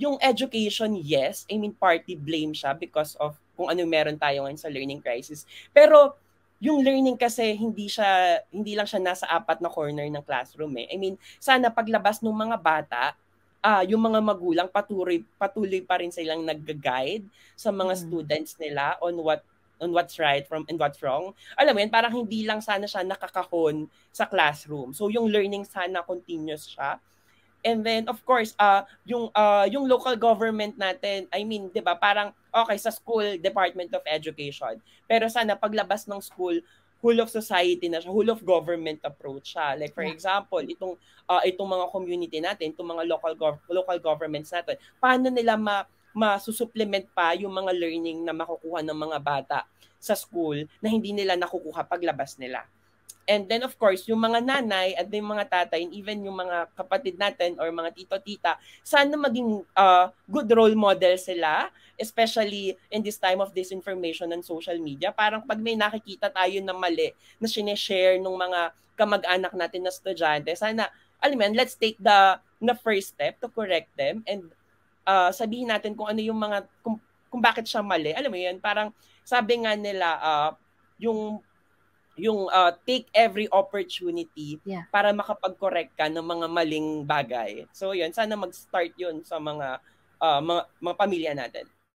yung education, yes, I mean partly blame siya because of kung ano meron tayo ngayon sa learning crisis. Pero yung learning kasi hindi lang siya nasa apat na corner ng classroom eh. I mean, sana paglabas ng mga bata, yung mga magulang patuloy pa rin silang nagga-guide sa mga students nila on what's right from and what's wrong. Alam mo yun, parang hindi lang sana siya nakakahon sa classroom. So yung learning sana continuous siya. And then of course, yung local government natin, I mean, 'di ba, parang okay sa school, Department of Education. Pero sana paglabas ng school, whole of society na siya, whole of government approach siya. Like for example, itong mga community natin, itong mga local governments natin, paano nila masusupplement pa yung mga learning na makukuha ng mga bata sa school na hindi nila nakukuha paglabas nila. And then of course, yung mga nanay at yung mga tatay, and even yung mga kapatid natin or mga tito-tita, sana maging good role model sila, especially in this time of disinformation and social media. Parang pag may nakikita tayo na mali na sineshare ng mga kamag-anak natin na estudyante, sana, alam mo, let's take the first step to correct them and sabihin natin kung ano yung mga, kung bakit siya mali. Alam mo yun, parang sabi nga nila, yung take every opportunity para makapag-correct ka ng mga maling bagay. So yun, sana mag-start yun sa mga pamilya natin.